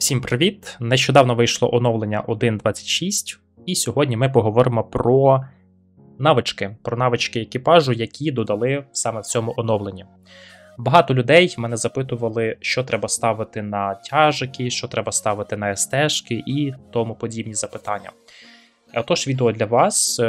Всім привіт! Нещодавно вийшло оновлення 1.26, і сьогодні ми поговоримо про навички екіпажу, які додали саме в цьому оновленні. Багато людей мене запитували, що треба ставити на тяжики, що треба ставити на СТ-шки і тому подібні запитання. Отож, відео для вас.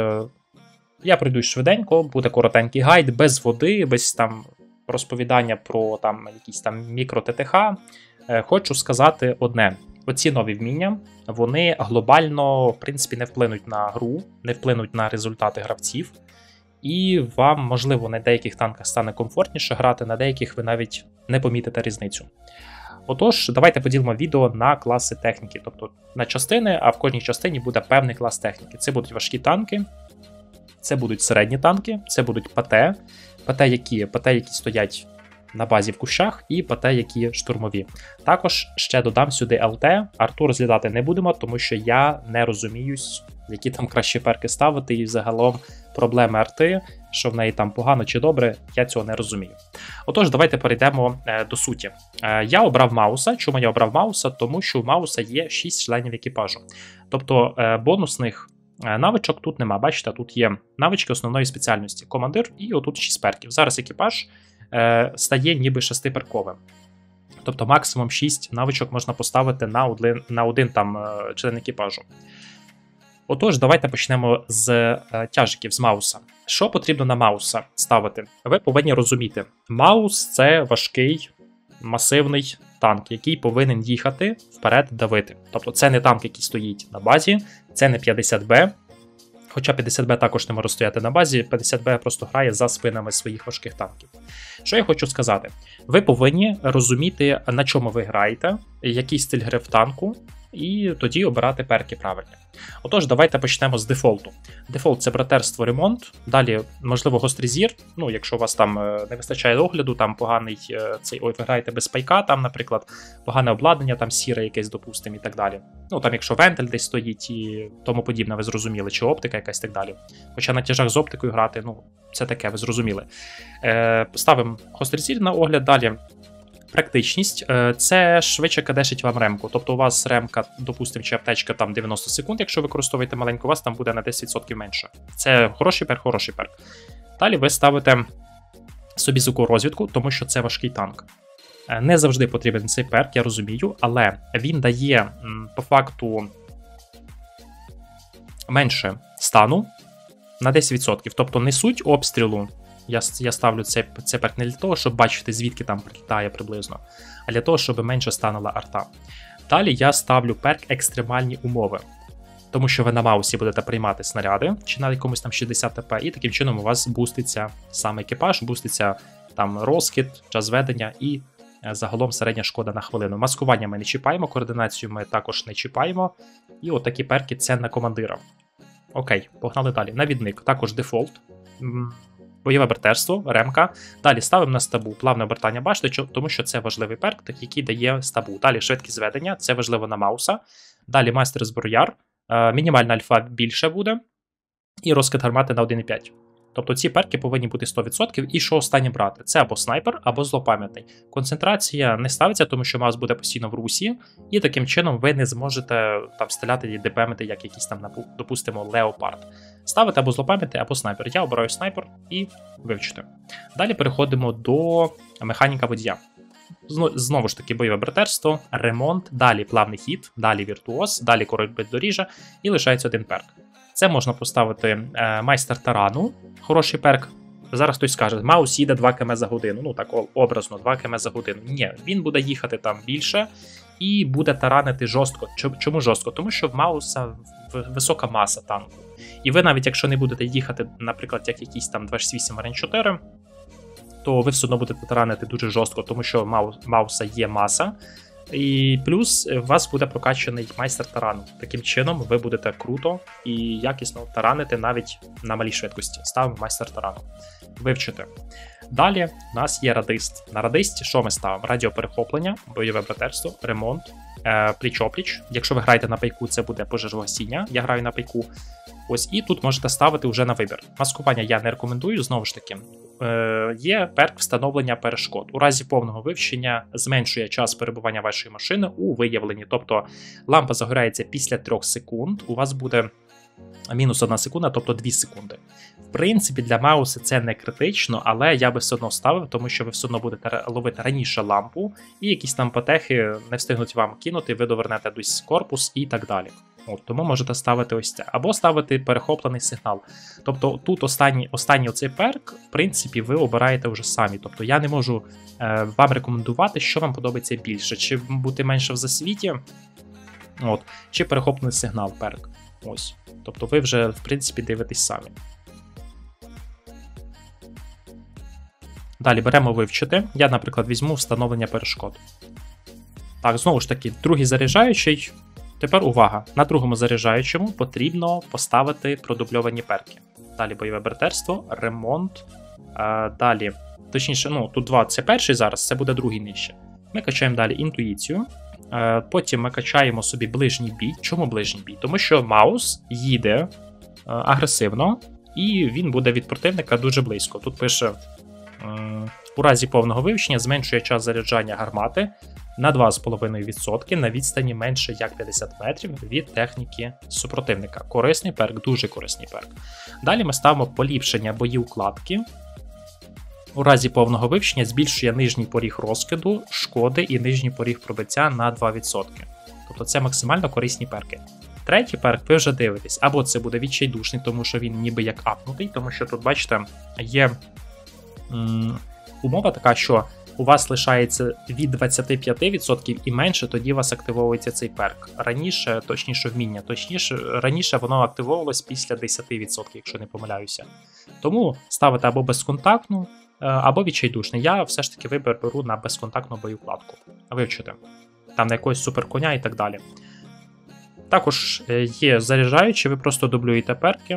Я пройдусь швиденько, буде коротенький гайд, без води, без там розповідання про якісь там мікро-ТТХ. Хочу сказати одне. Оці нові вміння, вони глобально, в принципі, не вплинуть на гру, не вплинуть на результати гравців, і вам, можливо, на деяких танках стане комфортніше грати, на деяких ви навіть не помітите різницю. Отож, давайте поділимо відео на класи техніки, тобто на частини, а в кожній частині буде певний клас техніки. Це будуть важкі танки, це будуть середні танки, це будуть ПТ, які стоять на базі в кущах, і ПТ, які штурмові. Також ще додам сюди ЛТ. Арту розглядати не будемо, тому що я не розуміюсь, які там кращі перки ставити, і загалом проблеми арти, що в неї там погано чи добре, я цього не розумію. Отож, давайте перейдемо до суті. Я обрав Мауса. Чому я обрав Мауса? Тому що у Мауса є 6 членів екіпажу. Тобто бонусних навичок тут нема. Бачите, тут є навички основної спеціальності. Командир і отут 6 перків. Зараз екіпаж стає ніби 6-перковим. Тобто максимум 6 навичок можна поставити на один там член екіпажу. Отож, давайте почнемо з тяжиків, з Мауса. Що потрібно на Мауса ставити? Ви повинні розуміти, Маус – це важкий, масивний танк, який повинен їхати вперед, давити. Тобто це не танк, який стоїть на базі, це не 50Б. Хоча 50Б також не може стояти на базі, 50Б просто грає за спинами своїх важких танків. Що я хочу сказати? Ви повинні розуміти, на чому ви граєте, який стиль гри в танку, і тоді обирати перки правильно. Отож, давайте почнемо з дефолту. Дефолт – це братерство, ремонт, далі, можливо, гострий зір, якщо у вас там не вистачає огляду, там поганий ви граєте без пайка, там, наприклад, погане обладнання, там сіре якесь, допустимо, і так далі. Там якщо вентиль десь стоїть і тому подібне, ви зрозуміли, чи оптика якась так далі. Хоча на тяжах з оптикою грати, це таке, ви зрозуміли. Ставимо гострий зір на огляд, далі. Практичність – це швидше кадешить вам ремку. Тобто у вас ремка, допустимо, чи аптечка там 90 секунд, якщо використовуєте маленьку, у вас там буде на 10% менше. Це хороший перк. Далі ви ставите собі звукову розвідку, тому що це важкий танк. Не завжди потрібен цей перк, я розумію, але він дає по факту менше стану на 10%. Тобто не суть обстрілу. Я ставлю цей перк не для того, щоб бачити, звідки там прилітає приблизно, а для того, щоб менше станула арта. Далі я ставлю перк екстремальні умови, тому що ви на Маусі будете приймати снаряди, чи на якомусь там 60 ТП, і таким чином у вас буститься сам екіпаж, буститься там розкид, час ведення і загалом середня шкода на хвилину. Маскування ми не чіпаємо, координацію ми також не чіпаємо, і от такі перки це на командира. Окей, погнали далі. Навідник, також дефолт. Бойове братерство, ремка. Далі ставимо на стабу плавне обертання башти, тому що це важливий перк, який дає стабу. Далі швидкість зведення, це важливо на Мауса. Далі майстер зброяр, мінімальна альфа більше буде. І розкид гармати на 1,5. Тобто ці перки повинні бути 100%. І що останнє брати? Це або снайпер, або злопам'ятний. Концентрація не ставиться, тому що Маус буде постійно в русі, і таким чином ви не зможете там стріляти і ДПМити, як якийсь там, допустимо, леопард. Ставити або злопам'ятний, або снайпер. Я обираю снайпер і вивчити. Далі переходимо до механіка водія. Знову ж таки, бойове братерство, ремонт, далі плавний хід, далі віртуоз, далі король бездоріжжя і лишається один перк. Це можна поставити майстер тарану, хороший перк. Зараз хтось скаже, Маус їде 2 км за годину, так образно, 2 км за годину. Ні, він буде їхати там більше і буде таранити жорстко. Чому жорстко? Тому що в Мауса висока маса танку. І ви навіть якщо не будете їхати, наприклад, як якийсь там 268 Марін 4, то ви все одно будете таранити дуже жорстко, тому що Мауса є маса. І плюс у вас буде прокачаний майстер тарану. Таким чином ви будете круто і якісно таранити навіть на малій швидкості. Ставимо майстер тарану. Вивчити. Далі у нас є радист. На радисті що ми ставимо? Радіоперехоплення, бойове братерство, ремонт, пліч-опліч. Якщо ви граєте на пайку, це буде пожежогасіння. Я граю на пайку. Ось, і тут можете ставити вже на вибір. Маскування я не рекомендую, знову ж таки. Є перк встановлення перешкод. У разі повного вивчення зменшує час перебування вашої машини у виявленні. Тобто лампа загорається після 3 секунд, у вас буде мінус 1 секунда, тобто 2 секунди. В принципі, для Мауса це не критично, але я би все одно ставив, тому що ви все одно будете ловити раніше лампу, і якісь там потехи не встигнуть вам кинути, ви довернете десь корпус і так далі. Тому можете ставити ось це. Або ставити перехоплений сигнал. Тобто тут останній оцей перк, в принципі, ви обираєте вже самі. Тобто я не можу вам рекомендувати, що вам подобається більше. Чи бути менше в засвіті, чи перехоплений сигнал перк. Ось. Тобто ви вже, в принципі, дивитесь самі. Далі беремо вивчити. Я, наприклад, візьму встановлення перешкод. Так, знову ж таки, другий заряджаючий. Тепер увага, на другому заряджаючому потрібно поставити продубльовані перки. Далі бойове братерство, ремонт, далі, точніше, тут 2 це перший зараз, це буде другий нижче. Ми качаємо далі інтуїцію, потім ми качаємо собі ближній бій. Чому ближній бій? Тому що Маус їде агресивно, і він буде від противника дуже близько. Тут пише, у разі повного вивчення зменшує час заряджання гармати на 2,5% на відстані менше як 50 метрів від техніки супротивника. Корисний перк, дуже корисний перк. Далі ми ставимо поліпшення боєукладки. У разі повного вивчення збільшує нижній поріг розкиду, шкоди і нижній поріг пробиття на 2%. Тобто це максимально корисні перки. Третій перк ви вже дивитесь, або це буде відчайдушний, тому що він ніби як апнутий, тому що тут, бачите, є умова така, що у вас лишається від 25% і менше, тоді у вас активовується цей перк. Раніше, точніше вміння, раніше воно активовувалось після 10%, якщо не помиляюся. Тому ставите або безконтактну, або відчайдушний. Я все ж таки беру на безконтактну боєукладку. Вивчити. Там на якогось суперконя і так далі. Також є заряджаючі, ви просто дублюєте перки.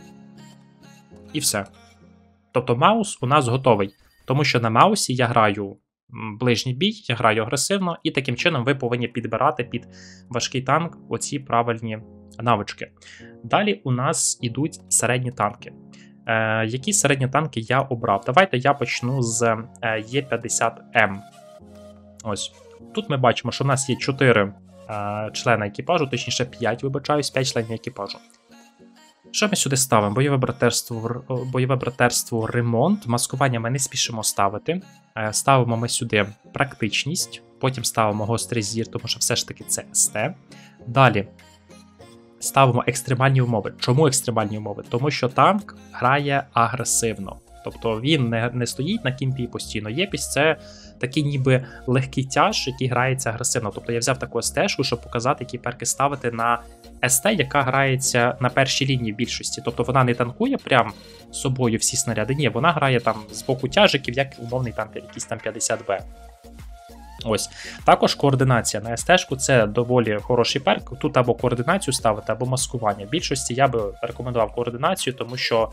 І все. Тобто маус у нас готовий. Тому що на маусі я граю ближній бій, я граю агресивно, і таким чином ви повинні підбирати під важкий танк оці правильні навички. Далі у нас ідуть середні танки. Які середні танки я обрав? Давайте я почну з Е50М. Ось. Тут ми бачимо, що у нас є 4 члени екіпажу, точніше 5, вибачаюсь, 5 членів екіпажу. Що ми сюди ставимо? Бойове братерство, ремонт. Маскування ми не спішимо ставити. Ставимо ми сюди практичність, потім ставимо гострий зір, тому що все ж таки це СТ. Далі ставимо екстремальні умови. Чому екстремальні умови? Тому що танк грає агресивно. Тобто він не стоїть на кімпі постійно. Єпісь це такий ніби легкий тяж, який грається агресивно. Тобто я взяв таку СТ-шку, щоб показати, які перки ставити на СТ, яка грається на першій лінії в більшості. Тобто вона не танкує прям собою всі снаряди. Ні, вона грає там з боку тяжиків, як умовний там якийсь там 50Б. Ось. Також координація на СТ-шку це доволі хороший перк. Тут або координацію ставити, або маскування. В більшості я би рекомендував координацію, тому що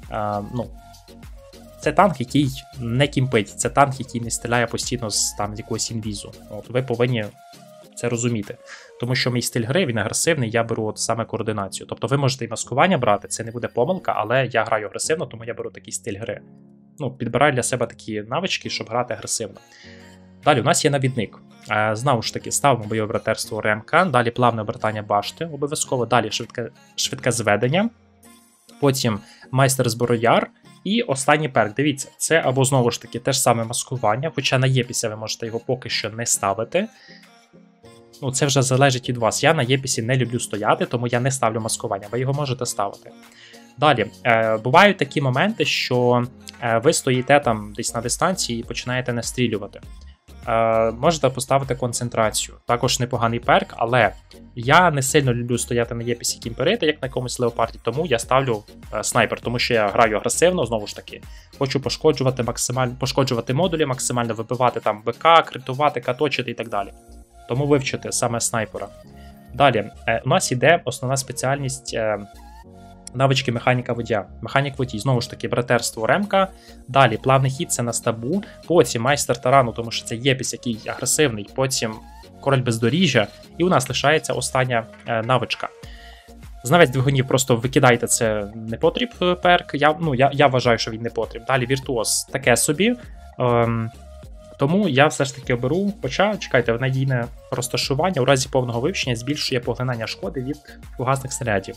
це танк, який не кімпить, це танк, який не стріляє постійно з якогось інвізу. Ви повинні це розуміти. Тому що мій стиль гри, він агресивний, я беру саме координацію. Тобто ви можете і маскування брати, це не буде помилка, але я граю агресивно, тому я беру такий стиль гри. Підбираю для себе такі навички, щоб грати агресивно. Далі у нас є навідник. Знову ж таки, ставимо бойове братерство РМК, далі плавне обертання башти, обов'язково, далі швидке зведення, потім майстер зброяр і останній перк. Дивіться, це або знову ж таки те ж саме маскування, хоча на Єпісі ви можете його поки що не ставити. Це вже залежить від вас. Я на Єпісі не люблю стояти, тому я не ставлю маскування, ви його можете ставити. Далі, бувають такі моменти, що ви стоїте там десь на дистанції і починаєте настрілювати. Можете поставити концентрацію. Також непоганий перк, але я не сильно люблю стояти на Єпісі кімперити, як на якомусь леопарді, тому я ставлю снайпер, тому що я граю агресивно, знову ж таки. Хочу пошкоджувати модулі, максимально вибивати там БК, критувати, каточити і так далі. Тому вивчити саме снайпера. Далі, у нас йде основна спеціальність навички механіка водія. Механік водій, знову ж таки, братерство ремка. Далі плавний хід це на стабу, потім майстер тарану, тому що це Єпіс, який агресивний, потім король бездоріжжя, і у нас лишається остання навичка. Знавець двигунів просто викидайте, це не потріб перк. Я вважаю, що він не потріб. Далі віртуоз таке собі. Тому я все ж таки оберу, хоча, чекайте, надійне розташування у разі повного вивчення збільшує поглинання шкоди від фугасних снарядів.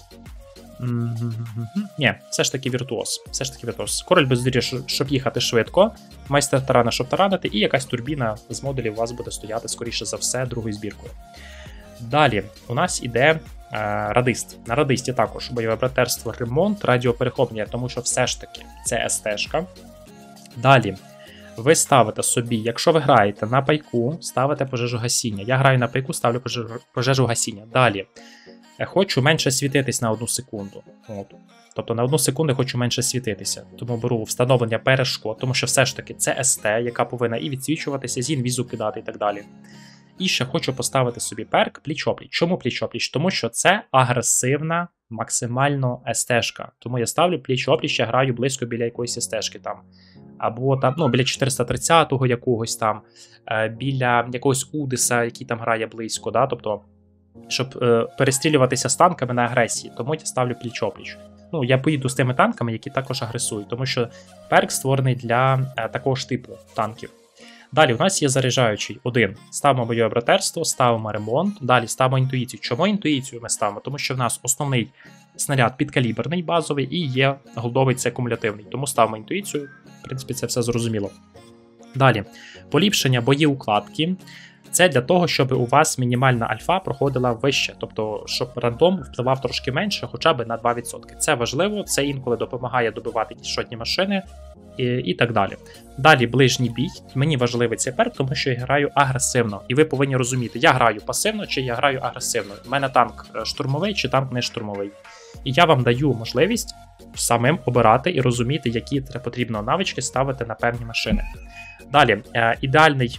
Ні, все ж таки віртуоз. Король бездоріжжя, щоб їхати швидко, майстер тарана, щоб таранити, і якась турбіна з модулів у вас буде стояти, скоріше за все, другою збіркою. Далі у нас іде радист. На радисті також бойове братерство, ремонт, радіоперехоплення, тому що все ж таки це СТ-шка. Далі ви ставите собі, якщо ви граєте на пайку, ставите пожежогасіння. Я граю на пайку, ставлю пожежогасіння. Далі. Хочу менше світитись на 1 секунду. Тобто на 1 секунду хочу менше світитися. Тому беру встановлення перешкод, тому що все ж таки це СТ, яка повинна і відсвічуватися, з інвізу кидати і так далі. І ще хочу поставити собі перк пліч-опліч. Чому пліч-опліч? Тому що це агресивна, максимально СТ-шка. Тому я ставлю пліч-опліч, я граю близько біля якоїсь СТ-шки там. Або там, біля 430-го якогось там, біля якогось Удиса, який там грає близько, да? Тобто, щоб перестрілюватися з танками на агресії, тому я ставлю пліч-опліч. Я поїду з тими танками, які також агресують, тому що перк створений для такого ж типу танків. Далі у нас є заряджаючий. 1. Ставимо бойове братерство, ставимо ремонт, далі ставимо інтуїцію. Чому інтуїцію ми ставимо? Тому що в нас основний снаряд підкаліберний, базовий, і є голдовий, це кумулятивний. Тому ставимо інтуїцію, в принципі, це все зрозуміло. Далі, поліпшення боєукладки. Це для того, щоб у вас мінімальна альфа проходила вище, тобто, щоб рандом впливав трошки менше, хоча б на 2%. Це важливо, це інколи допомагає добивати кішотні машини і так далі. Далі ближній бій. Мені важливий цей перк, тому що я граю агресивно. І ви повинні розуміти, я граю пасивно чи я граю агресивно. У мене танк штурмовий чи танк не штурмовий. І я вам даю можливість самим обирати і розуміти, які потрібно навички ставити на певні машини. Далі, ідеальний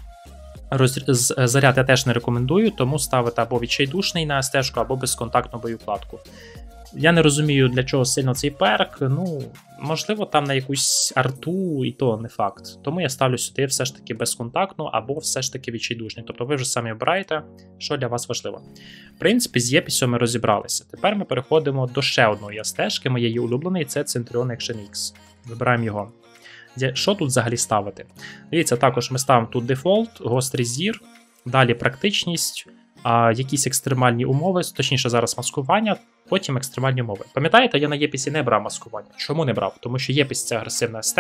заряд я теж не рекомендую, тому ставити або відчайдушний на СТ-шку, або безконтактну боєукладку. Я не розумію, для чого сильно цей перк, можливо, там на якусь арту, і то не факт. Тому я ставлю сюди все ж таки безконтактну, або все ж таки відчайдушний. Тобто ви вже самі обираєте, що для вас важливо. В принципі, з Єпісом ми розібралися. Тепер ми переходимо до ще одної СТ-шки, моєї улюбленої, це Centurion Action X. Вибираємо його. Що тут взагалі ставити? Дивіться, також ми ставимо тут дефолт, гострий зір, далі практичність, якісь екстремальні умови, точніше зараз маскування, потім екстремальні умови. Пам'ятаєте, я на Єпісі не брав маскування. Чому не брав? Тому що Єпіс це агресивна СТ,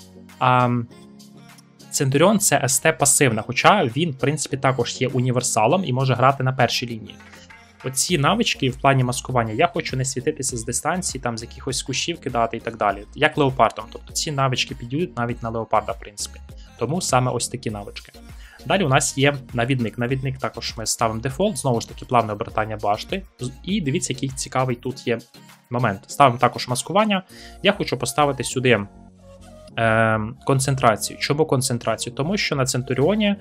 а Centurion це СТ пасивна, хоча він, в принципі, також є універсалом і може грати на першій лінії. Оці навички в плані маскування я хочу не світитися з дистанції, там з якихось кущів кидати і так далі, як леопардом. Тобто ці навички підійдуть навіть на леопарда, в принципі. Тому саме ось такі навички. Далі у нас є навідник. Навідник також ми ставимо дефолт, знову ж таки плавне обертання башти. І дивіться, який цікавий тут є момент. Ставимо також маскування. Я хочу поставити сюди концентрацію. Чому концентрацію? Тому що на Центуріоні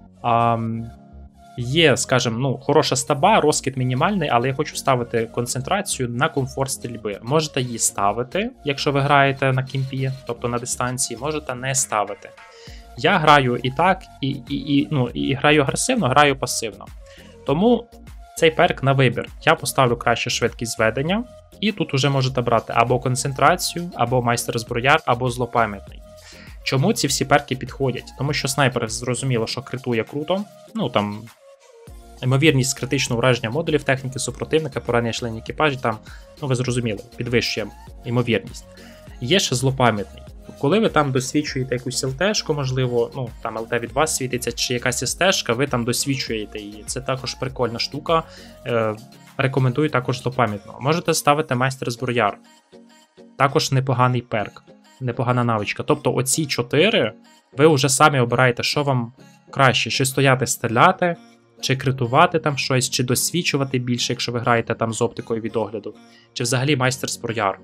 є, скажімо, хороша стаба, розкид мінімальний, але я хочу ставити концентрацію на комфорт стрільби. Можете її ставити, якщо ви граєте на кімпі, тобто на дистанції, можете не ставити. Я граю і так, і граю агресивно, граю пасивно. Тому цей перк на вибір. Я поставлю краще швидкість зведення, і тут уже можете брати або концентрацію, або майстер-зброяр, або злопам'ятний. Чому ці всі перки підходять? Тому що снайпер зрозуміло, що критує круто, там ймовірність критичного ураження модулів техніки супротивника, поранення членів екіпажі, там, ви зрозуміли, підвищує ймовірність. Є ще злопам'ятний. Коли ви там досвідчуєте якусь ЛТ-шку, можливо, там ЛТ від вас світиться, чи якась СТ-шка, ви там досвідчуєте її. Це також прикольна штука. Рекомендую також злопам'ятного. Можете ставити майстер-зброяр. Також непоганий перк, непогана навичка. Тобто оці 4 ви вже самі обираєте, що вам краще, чи стояти стріляти, чи критувати там щось, чи досвідчувати більше, якщо ви граєте там з оптикою від огляду, чи взагалі майстер-зброяр.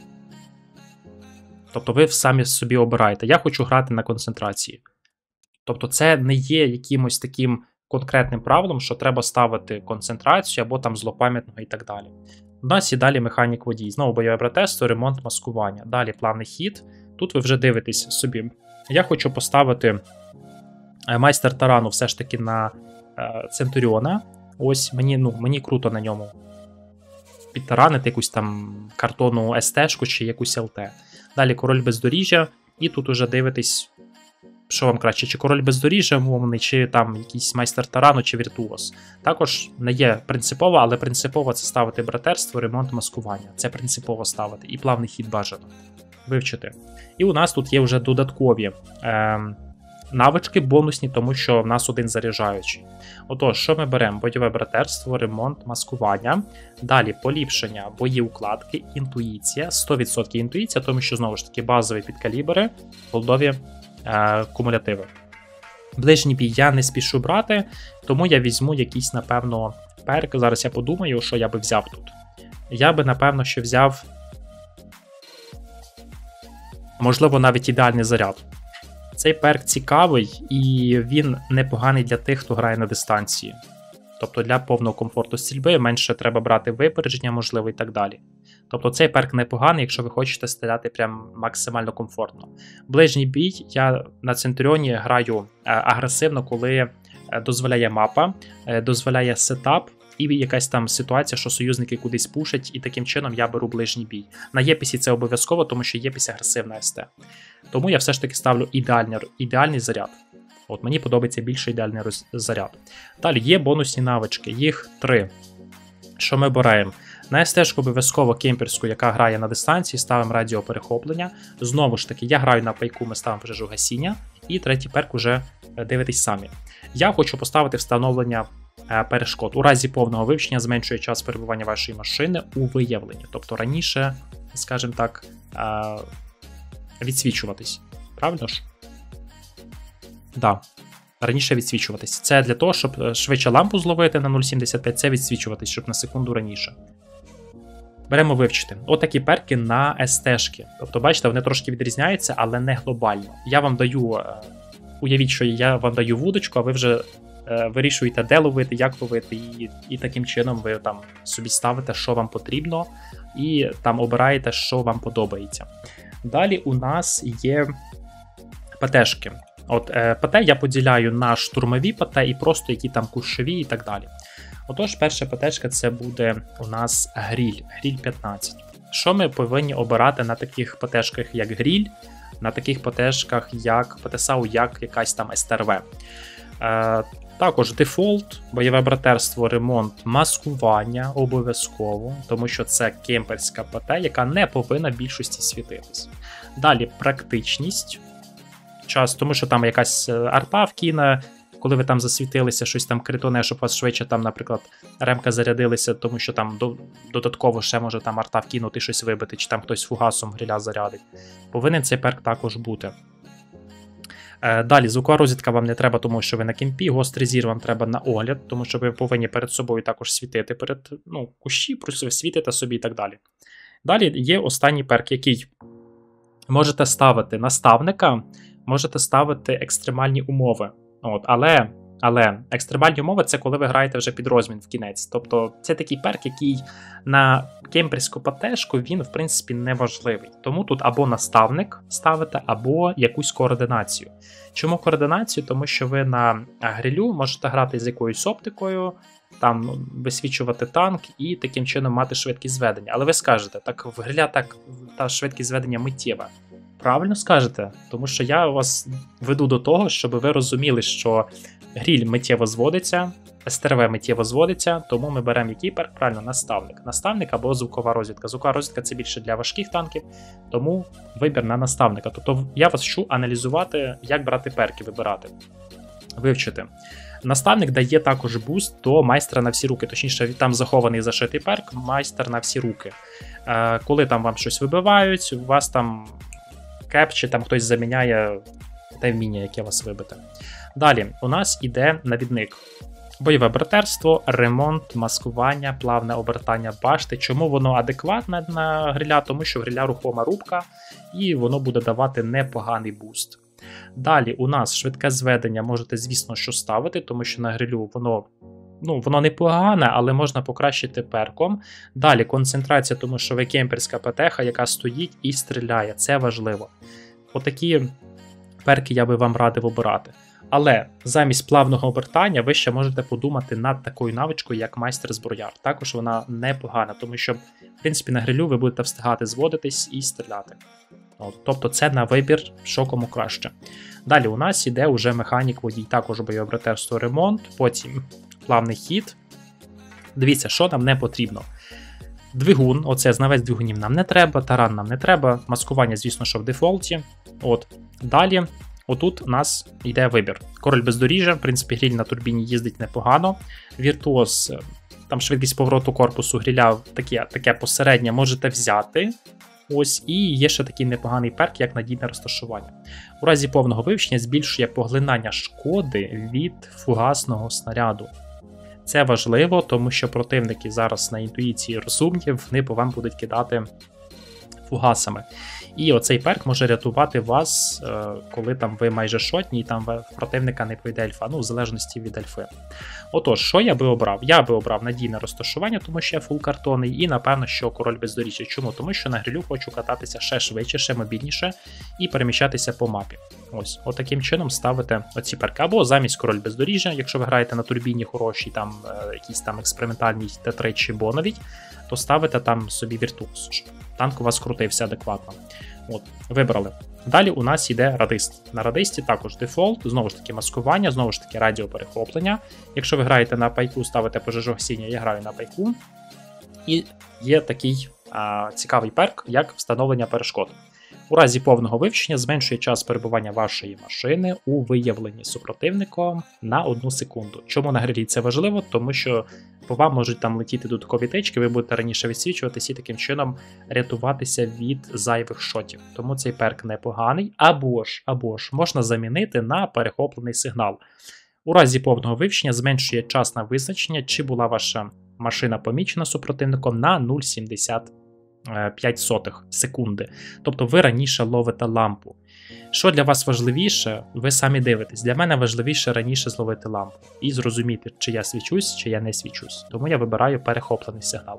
Тобто ви самі собі обираєте. Я хочу грати на концентрації. Тобто це не є якимось таким конкретним правилом, що треба ставити концентрацію або там злопам'ятного і так далі. У нас і далі механік водій. Знову бойове братерство, ремонт, маскування. Далі плавний хід. Тут ви вже дивитесь собі. Я хочу поставити майстер тарану все ж таки на Центуріона. Ось мені круто на ньому підтаранити якусь там картонну СТ-шку чи якусь ЛТ. Далі король бездоріжжя, і тут уже дивитесь, що вам краще, чи король бездоріжжя умовний, чи там якийсь майстер тарану, чи віртуоз. Також не є принципово, але принципово це ставити братерство, ремонт, маскування. Це принципово ставити. І плавний хід бажано вивчити. І у нас тут є вже додаткові навички бонусні, тому що в нас один заряджаючий. Отож, що ми беремо? Бойове братерство, ремонт, маскування. Далі поліпшення, бої укладки, інтуїція. 100% інтуїція, тому що, знову ж таки, базові підкалібри, голдові кумулятиви. Ближній бій я не спішу брати, тому я візьму якийсь, напевно, перк. Зараз я подумаю, що я би взяв тут. Я би, напевно, що взяв, можливо, навіть ідеальний заряд. Цей перк цікавий, і він непоганий для тих, хто грає на дистанції. Тобто для повного комфорту стрільби менше треба брати випередження, можливо, і так далі. Тобто цей перк непоганий, якщо ви хочете стріляти прям максимально комфортно. Ближній бій я на Центуріоні граю агресивно, коли дозволяє мапа, дозволяє сетап і якась там ситуація, що союзники кудись пушать, і таким чином я беру ближній бій. На Єпісі це обов'язково, тому що Єпіс агресивна СТ. Тому я все ж таки ставлю ідеальний заряд. От мені подобається більше ідеальний заряд. Далі є бонусні навички, їх 3. Що ми беремо? На СТ-шку обов'язково кемперську, яка грає на дистанції, ставимо радіоперехоплення. Знову ж таки, я граю на пайку, ми ставимо пожежу гасіння. І третій перк уже дивитесь самі. Я хочу поставити встановлення перешкод. У разі повного вивчення зменшує час перебування вашої машини у виявленні. Тобто раніше, скажімо так, відсвічуватись. Правильно ж? Да. Раніше відсвічуватись. Це для того, щоб швидше лампу зловити на 0.75, це відсвічуватись, щоб на секунду раніше. Беремо вивчити. Отакі перки на СТ-шки. Тобто, бачите, вони трошки відрізняються, але не глобально. Я вам даю, уявіть, що я вам даю вудочку, а ви вже вирішуєте, де ловити, як ловити, і таким чином ви там собі ставите, що вам потрібно, і там обираєте, що вам подобається. Далі у нас є ПТ-шки. От ПТ я поділяю на штурмові ПТ і просто які там кущові і так далі. Отож, перша ПТ-шка це буде у нас гріль, гріль 15. Що ми повинні обирати на таких ПТ-шках, як гріль, на таких ПТ-шках, як ПТСАУ, як якась там СТРВ. Також дефолт, бойове братерство, ремонт, маскування обов'язково, тому що це кемперська ПТ, яка не повинна в більшості світитись. Далі практичність, час, тому що там якась арта вкине, коли ви там засвітилися, щось там критоне, щоб у вас швидше там, наприклад, ремка зарядилися, тому що там додатково ще може там арта вкинути, щось вибити, чи там хтось фугасом гриля зарядить. Повинен цей перк також бути. Далі, звукова розвідка вам не треба, тому що ви на кемпі, гострий зір вам треба на огляд, тому що ви повинні перед собою також світити, перед кущі, просто світите собі і так далі. Далі є останній перк, який можете ставити наставника, можете ставити екстремальні умови. Але екстремальні умови – це коли ви граєте вже під розмін в кінець. Тобто це такий перк, який на кемперську ПТ-шку, він, в принципі, не важливий. Тому тут або наставник ставите, або якусь координацію. Чому координацію? Тому що ви на грилю можете грати з якоюсь оптикою, там висвічувати танк і таким чином мати швидкість зведення. Але ви скажете, так в гриля та швидкість зведення миттєва. Правильно скажете, тому що я вас веду до того, щоб ви розуміли, що гріль миттєво зводиться, СТРВ миттєво зводиться, тому ми беремо який перк? Правильно, наставник. Наставник або звукова розвідка. Звукова розвідка – це більше для важких танків, тому вибір на наставника. Тобто я вас вчу аналізувати, як брати перки, вибирати, вивчити. Наставник дає також буст до майстра на всі руки, точніше там захований зашитий перк, майстер на всі руки. Коли там вам щось вибивають, у вас там кеп, чи там хтось заміняє те вміння, яке вас вибите. Далі у нас іде навідник. Бойове братерство, ремонт, маскування, плавне обертання башти. Чому воно адекватне на гриля? Тому що гриля рухома рубка і воно буде давати непоганий буст. Далі у нас швидке зведення можете, звісно, що ставити, тому що на грилю воно непогане, але можна покращити перком. Далі концентрація, тому що ви кемперська ПТХ, яка стоїть і стріляє. Це важливо. Отакі перки я би вам радив обирати. Але замість плавного обертання ви ще можете подумати над такою навичкою, як майстер-зброяр. Також вона непогана, тому що, в принципі, на грилю ви будете встигати зводитись і стріляти. Тобто це на вибір, що кому краще. Далі у нас іде вже механік водій, також бойове братерство ремонт, потім плавний хід. Дивіться, що нам не потрібно. Двигун, оце знавець двигунів нам не треба, таран нам не треба, маскування, звісно, що в дефолті. Далі, отут у нас йде вибір. Король бездоріжжя, в принципі, гриль на турбіні їздить непогано. Віртуоз, там швидкість повороту корпусу гриля таке посереднє можете взяти. І є ще такий непоганий перк, як надійне розташування. У разі повного вивчення збільшує поглинання шкоди від фугасного снаряду. Це важливо, тому що противники зараз на інтуїції розумні, вони по вам будуть кидати фугасами. І оцей перк може рятувати вас, коли там ви майже шотні, і там в противника не пройде альфа, в залежності від альфи. Отож, що я би обрав? Я би обрав надійне розташування, тому що я фул картонний, і напевно, що король бездоріжжя. Чому? Тому що на грилю хочу кататися ще швидше, ще мобільніше і переміщатися по мапі. Отаким чином ставите оці перки. Або замість король бездоріжжя, якщо ви граєте на турбіні хорошій, там якісь там експериментальні Т3 чи боновій, то ставите там собі віртуоз. Танк у вас крутився адекватно. Вибрали. Далі у нас йде радист. На радисті також дефолт, знову ж таки маскування, знову ж таки радіоперехоплення. Якщо ви граєте на пайку, ставите пожежогасіння, я граю на пайку. І є такий цікавий перк, як встановлення перешкод. У разі повного вивчення зменшує час перебування вашої машини у виявленні супротивником на 1 секунду. Чому на грилі це важливо? Тому що по вам можуть там летіти додаткові тички, ви будете раніше відсвічуватися і таким чином рятуватися від зайвих шотів. Тому цей перк непоганий, або ж можна замінити на перехоплений сигнал. У разі повного вивчення зменшує час на визначення, чи була ваша машина помічена супротивником на 0,75 секунди. Тобто ви раніше ловите лампу. Що для вас важливіше, ви самі дивитесь. Для мене важливіше раніше зловити лампу і зрозуміти, чи я свічусь, чи я не свічусь. Тому я вибираю перехоплений сигнал.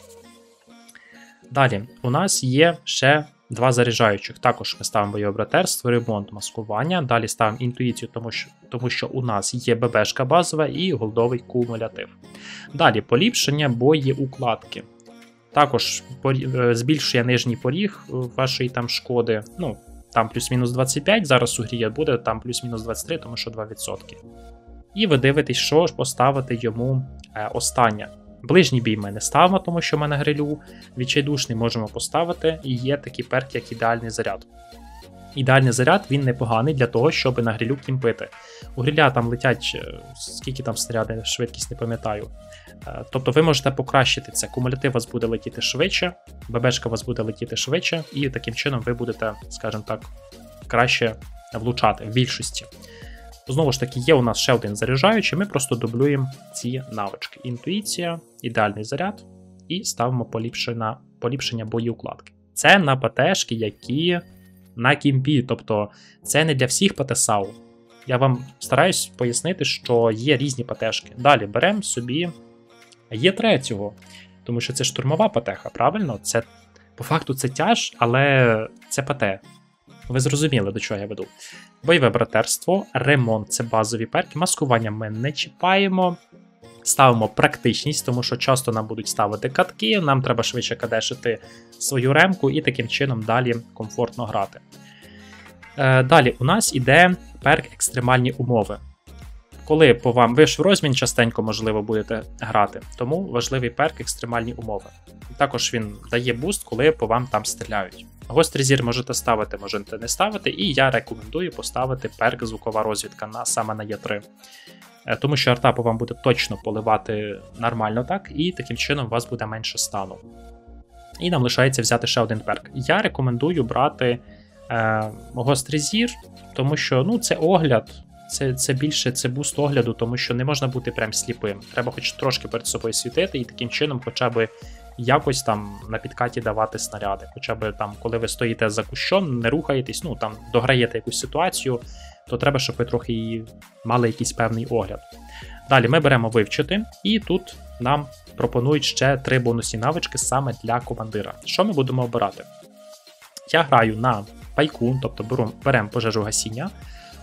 Далі, у нас є ще 2 заряджаючих. Також ми ставимо бойове братерство, ремонт, маскування. Далі ставимо інтуїцію, тому що у нас є ББшка базова і голдовий кумулятив. Далі, поліпшення боєукладки. Також збільшує нижній поріг вашої там шкоди. Там плюс-мінус 25, зараз у грі буде там плюс-мінус 23, тому що 2%. І ви дивитесь, що ж поставити йому останнє. Ближній бій ми не ставимо, тому що ми на грилю. Відчайдушний можемо поставити, і є такий перк, як ідеальний заряд. Ідеальний заряд, він непоганий для того, щоб на грилю кімпити. У гриля там летять, скільки там снаряди, швидкість не пам'ятаю. Тобто ви можете покращити це. Кумулятив у вас буде летіти швидше, ББшка у вас буде летіти швидше, і таким чином ви будете, скажімо так, краще влучати в більшості. Знову ж таки, є у нас ще один заряджаючий, ми просто дублюємо ці навички. Інтуїція, ідеальний заряд, і ставимо поліпшення боєукладки. Це на ПТшки, які на кімпі, тобто це не для всіх ПТ-САУ. Я вам стараюсь пояснити, що є різні ПТшки. Далі беремо собі Є3, тому що це штурмова ПТ-ха, правильно? Це, по факту це тяж, але це ПТ. Ви зрозуміли, до чого я веду. Бойове братерство, ремонт – це базові перки, маскування ми не чіпаємо. Ставимо практичність, тому що часто нам будуть ставити катки, нам треба швидше кадешити свою ремку і таким чином далі комфортно грати. Далі у нас іде перк екстремальні умови. Коли по вам, ви ж в розмін частенько, можливо, будете грати, тому важливий перк екстремальні умови. Також він дає буст, коли по вам там стріляють. Гострий зір можете ставити, можете не ставити, і я рекомендую поставити перк звукова розвідка саме на Є3. Тому що арта по вам буде точно поливати нормально так, і таким чином у вас буде менше стану. І нам лишається взяти ще один перк. Я рекомендую брати гострий зір, тому що це огляд, це більше це буст огляду, тому що не можна бути прям сліпим. Треба хоч трошки перед собою світити і таким чином хоча б якось там на підкаті давати снаряди. Хоча б там, коли ви стоїте за кущом, не рухаєтесь, там дограєте якусь ситуацію, то треба, щоб ви трохи мали якийсь певний огляд. Далі ми беремо вивчити, і тут нам пропонують ще 3 бонусні навички саме для командира. Що ми будемо обирати? Я граю на пайку, тобто беремо пожежу гасіння.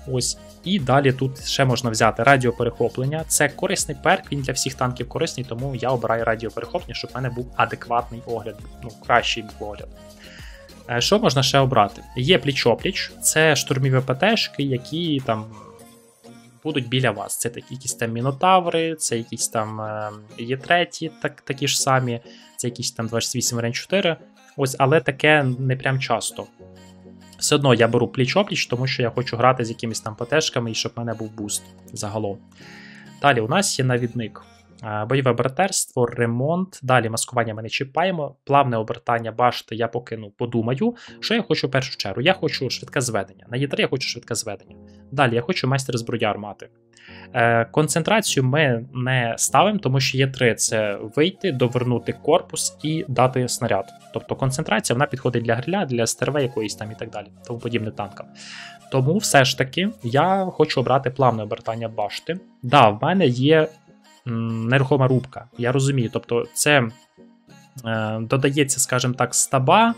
Ось. І далі тут ще можна взяти радіоперехоплення. Це корисний перк, він для всіх танків корисний, тому я обираю радіоперехоплення, щоб в мене був адекватний огляд, кращий був огляд. Що можна ще обрати? Є пліч-опліч, це штурмові ПТшки, які там будуть біля вас. Це якісь там мінотаври, це якісь там Є3, такі ж самі, це якісь там 28 Рен 4. Ось, але таке не прям часто. Все одно я беру пліч-опліч, тому що я хочу грати з якимись там ПТшками і щоб в мене був буст загалом. Далі у нас є навідник. Бойове братерство, ремонт, далі маскування ми не чіпаємо, плавне обертання башти я поки подумаю, що я хочу в першу чергу. Я хочу швидке зведення. На Є3 я хочу швидке зведення. Далі я хочу майстер зброї армати. Концентрацію ми не ставимо, тому що Є3 це вийти, довернути корпус і дати снаряд. Тобто концентрація вона підходить для гриля, для СТРВ якоїсь там і так далі, тому подібне танкам. Тому все ж таки я хочу обрати плавне обертання башти. Да, в мене є нерухома рубка, я розумію, тобто це додається, скажімо так, стаба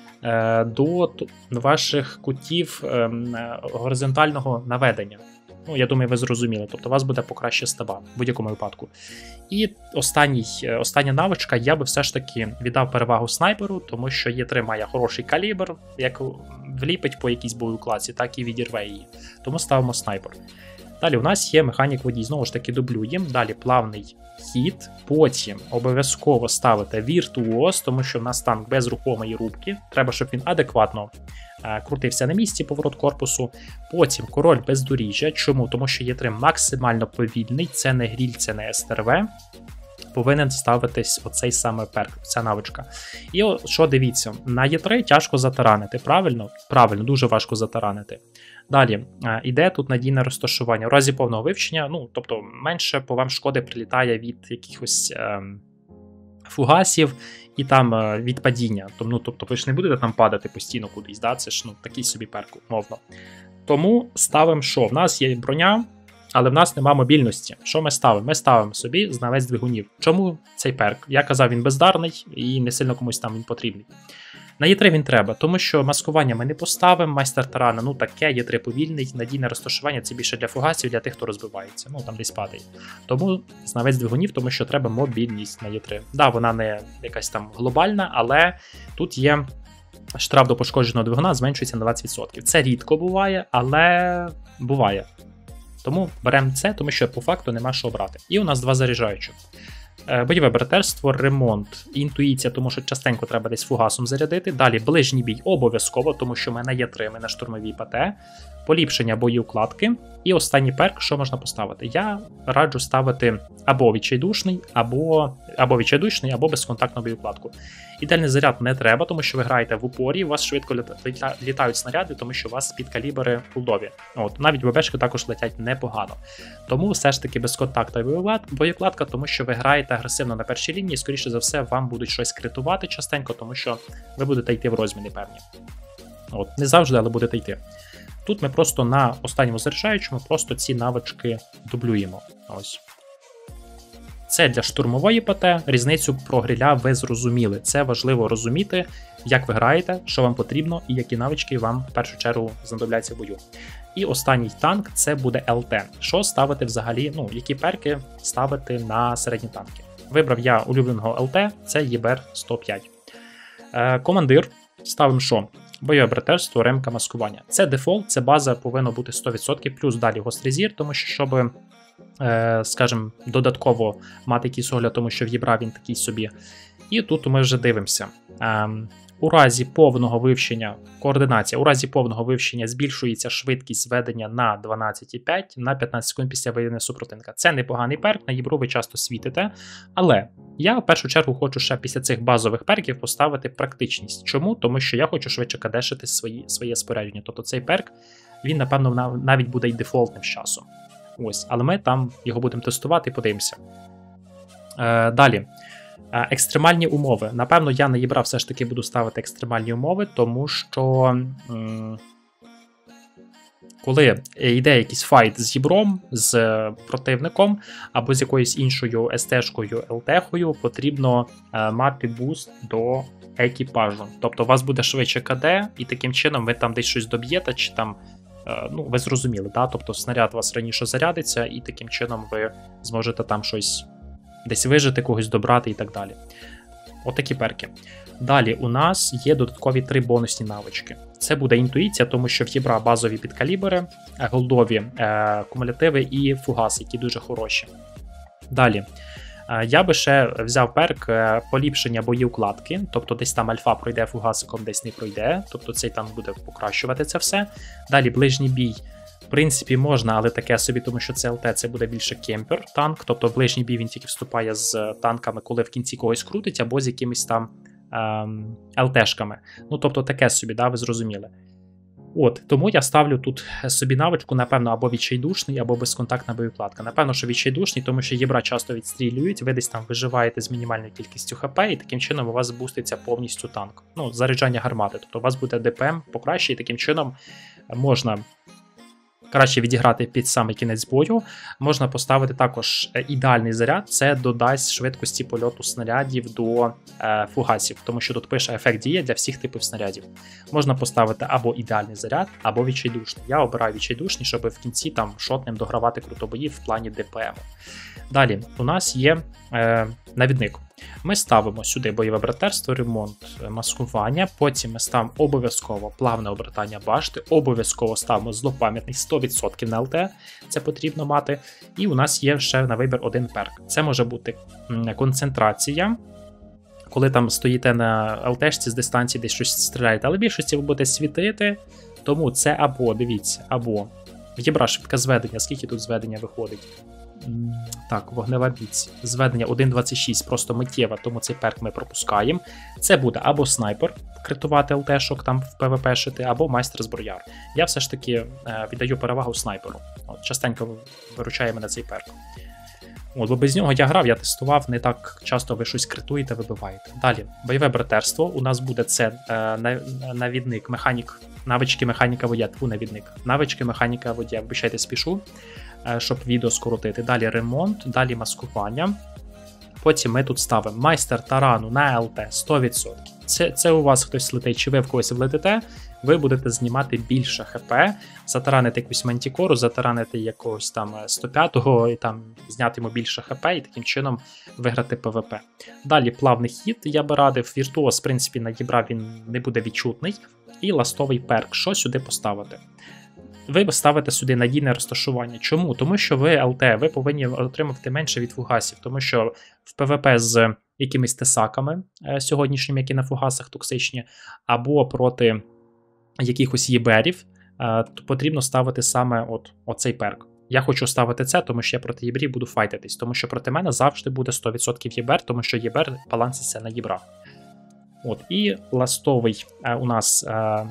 до ваших кутів горизонтального наведення. Ну, я думаю, ви зрозуміли, тобто у вас буде покраще стаба в будь-якому випадку. І остання навичка, я би все ж таки віддав перевагу снайперу, тому що Є3 має хороший калібр, як вліпить по якійсь боєукладці, так і відірве її. Тому ставимо снайпер. Далі у нас є механік водій, знову ж таки дублюємо. Далі плавний хід, потім обов'язково ставити віртуоз, тому що в нас танк без рухомої рубки. Треба, щоб він адекватно крутився на місці, поворот корпусу. Потім король бездоріжжя. Чому? Тому що Є3 максимально повільний, це не гріль, це не СТРВ. Повинен ставитись оцей саме перк, ця навичка. І що дивіться, на Є3 тяжко затаранити, правильно? Правильно, дуже важко затаранити. Далі, іде тут надійне розташування. У разі повного вивчення, тобто менше по вам шкоди прилітає від якихось фугасів і там від падіння. Тобто ви ж не будете там падати постійно кудись, да? Це ж такий собі перк, умовно. Тому ставимо що? В нас є броня, але в нас нема мобільності. Що ми ставимо? Ми ставимо собі знавець двигунів. Чому цей перк? Я казав, він бездарний і не сильно комусь там він потрібний. На Є3 він треба, тому що маскування ми не поставимо, майстер тарана, таке, Є3 повільний, надійне розташування, це більше для фугасів, для тих, хто розбивається, там десь падає. Тому знавець двигунів, тому що треба мобільність на Є3. Да, вона не якась там глобальна, але тут є штраф до пошкодженого двигуна, зменшується на 20%. Це рідко буває, але буває. Тому беремо це, тому що по факту нема що брати. І у нас два заряджаючих. Бойове братерство, ремонт, інтуїція, тому що частенько треба десь фугасом зарядити. Далі ближній бій обов'язково, тому що в мене є 3, ми на штурмовій ПТ. Поліпшення боєукладки. І останній перк, що можна поставити? Я раджу ставити або відчайдушний, або безконтактну боєукладку. Ідеальний заряд не треба, тому що ви граєте в упорі, у вас швидко літають снаряди, тому що у вас підкалібри пулдові. Навіть ББшки також летять непогано. Тому все ж таки безконтактна боєукладка, тому що ви граєте агресивно на першій лінії, і скоріше за все вам будуть щось критувати частенько, тому що ви будете йти в розміни певні. Не завжди, але будете йти. Тут ми просто на останньому заряджаючому просто ці навички дублюємо. Ось. Це для штурмової ПТ, різницю про гриля ви зрозуміли. Це важливо розуміти, як ви граєте, що вам потрібно і які навички вам в першу чергу знадобляться в бою. І останній танк це буде ЛТ. Що ставити взагалі, які перки ставити на середні танки. Вибрав я улюбленого ЛТ, це ЄБР 105. Командир, ставимо що? Бойове братерство, ремка, маскування. Це дефолт, це база повинна бути 100%, плюс далі гострий зір, тому що, щоб, скажімо, додатково мати якийсь огляд, тому що в ЄБРа він такий собі. І тут ми вже дивимося. У разі повного вивчення, координація, у разі повного вивчення збільшується швидкість зведення на 12,5 на 15 секунд після виявлення супротивника. Це непоганий перк, на ЄБРу ви часто світите, але я в першу чергу хочу ще після цих базових перків поставити практичність. Чому? Тому що я хочу швидше кадешити своє спорядження. Тобто цей перк, він, напевно, навіть буде й дефолтним з часом. Ось, але ми там його будемо тестувати і подивимося. Далі. Екстремальні умови. Напевно, я на ЄБРа все ж таки буду ставити екстремальні умови, тому що коли йде якийсь файт з ЄБРом, з противником, або з якоюсь іншою СТ-шкою, ЛТ-хою, потрібно мати буст до екіпажу. Тобто у вас буде швидше КД, і таким чином ви там десь щось доб'єте, чи там Ну, ви зрозуміли, да? Тобто снаряд у вас раніше зарядиться, і таким чином ви зможете там щось десь вижити, когось добрати і так далі. Отакі перки. Далі у нас є додаткові 3 бонусні навички. Це буде інтуїція, тому що в Єбра базові підкалібри, голдові кумулятиви і фугаси, які дуже хороші. Далі. Я би ще взяв перк поліпшення бої укладки, тобто десь там альфа пройде фугасиком, десь не пройде, тобто цей танк буде покращувати це все. Далі ближній бій, в принципі, можна, але таке собі, тому що це ЛТ, це буде більше кемпер танк, тобто в ближній бій він тільки вступає з танками, коли в кінці когось крутить, або з якимись там ЛТшками. Ну, тобто таке собі, да, ви зрозуміли. От, тому я ставлю тут собі навичку, напевно, або відчайдушний, або безконтактна боєукладка. Напевно, що відчайдушний, тому що Єбра часто відстрілюють, ви десь там виживаєте з мінімальною кількістю ХП, і таким чином у вас буститься повністю танк. Ну, заряджання гармати. Тобто у вас буде ДПМ покраще, і таким чином можна краще відіграти під самий кінець бою. Можна поставити також ідеальний заряд, це додасть швидкості польоту снарядів до фугасів, тому що тут пише ефект діє для всіх типів снарядів. Можна поставити або ідеальний заряд, або відчайдушний. Я обираю відчайдушний, щоб в кінці там шотним догравати крутобої в плані ДПМ. Далі у нас є навідник. Ми ставимо сюди бойове братерство, ремонт, маскування, потім ми ставимо обов'язково плавне обертання башти, обов'язково ставимо злопам'ятний 100% на ЛТ, це потрібно мати. І у нас є ще на вибір один перк. Це може бути концентрація, коли там стоїте на ЛТшці з дистанції, десь щось стріляєте, але в більшості ви будете світити, тому це або, дивіться, або Єбра швидке зведення, скільки тут зведення виходить? Так, вогнева біць. Зведення 1.26, просто миттєва, тому цей перк ми пропускаємо. Це буде або снайпер, критувати ЛТшок, там в ПВП шити, або майстер-зброяр. Я все ж таки віддаю перевагу снайперу. От, частенько виручає мене цей перк. От, бо без нього я грав, я тестував, не так часто ви щось критуєте, вибиваєте. Далі, бойове братерство. У нас буде це навідник, механік, навички механіка водія, навідник. Навички механіка водія, обіцяйте, спішу, щоб відео скоротити. Далі ремонт, далі маскування. Потім ми тут ставимо майстер тарану на ЛТ 100%. Це у вас хтось летить, чи ви в когось влетите, ви будете знімати більше ХП, затаранити якусь мантікору, затаранити якогось там 105-го і там зняти йому більше ХП і таким чином виграти ПВП. Далі плавний хід, я би радив, віртуоз, в принципі, на Єбра він не буде відчутний. І ластовий перк, що сюди поставити? Ви ставите сюди надійне розташування. Чому? Тому що ви ЛТ, ви повинні отримати менше від фугасів, тому що в ПВП з якимись тесаками сьогоднішніми, які на фугасах токсичні, або проти якихось єберів, потрібно ставити саме оцей перк. Я хочу ставити це, тому що я проти єбрів буду файтитись, тому що проти мене завжди буде 100% єбер, тому що єбер баланситься на єбра. От, і ластовий у нас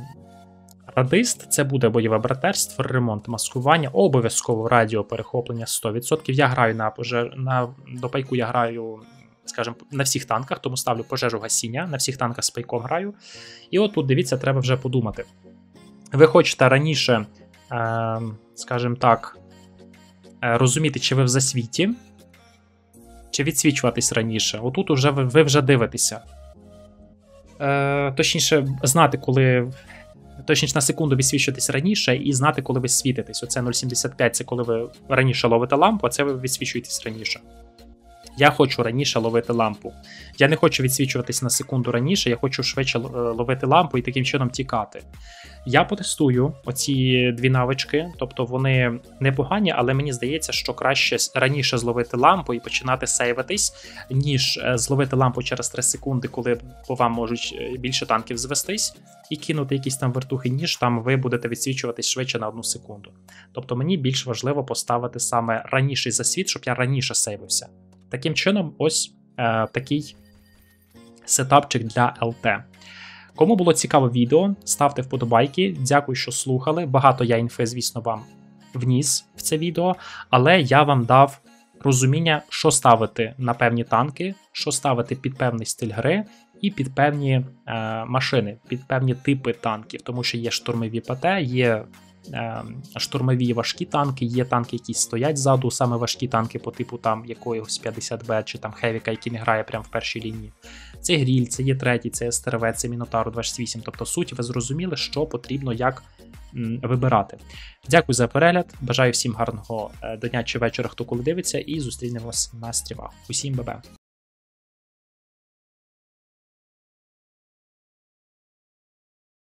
радист, це буде бойове братерство, ремонт, маскування, обов'язково радіоперехоплення 100%. Я граю до пайку я граю, скажімо, на всіх танках, тому ставлю пожежу гасіння, на всіх танках з пайком граю. І от тут, дивіться, треба вже подумати. Ви хочете раніше, скажімо так, розуміти, чи ви в засвіті, чи відсвічуватись раніше. Отут уже ви вже дивитеся. Точніше, знати, коли... Точніше, на секунду відсвічуєтесь раніше і знати, коли ви світитесь. Оце 0,75 – це коли ви раніше ловите лампу, а це ви відсвічуєтесь раніше. Я хочу раніше ловити лампу. Я не хочу відсвічуватись на секунду раніше, я хочу швидше ловити лампу і таким чином тікати. Я потестую оці дві навички, тобто вони непогані, але мені здається, що краще раніше зловити лампу і починати сейвитись, ніж зловити лампу через 3 секунди, коли по вам можуть більше танків звестись, і кинути якісь там вертухи, ніж там ви будете відсвічуватись швидше на 1 секунду. Тобто мені більш важливо поставити саме раніший засвіт, щоб я раніше сейвився. Таким чином, ось такий сетапчик для ЛТ. Кому було цікаве відео, ставте вподобайки. Дякую, що слухали. Багато я інфи, звісно, вам вніс в це відео, але я вам дав розуміння, що ставити на певні танки, що ставити під певний стиль гри і під певні машини, під певні типи танків, тому що є штурмові ПТ, є штурмові важкі танки, є танки, які стоять ззаду, саме важкі танки по типу там якогось 50Б чи там Хевіка, який не грає прямо в першій лінії. Це Гріль, це Є3, це СТРВ, це Мінотару 28. Тобто суть, ви зрозуміли, що потрібно як вибирати. Дякую за перегляд. Бажаю всім гарного дня чи вечора, хто коли дивиться, і зустрінемось на стрімах. Усім бабе!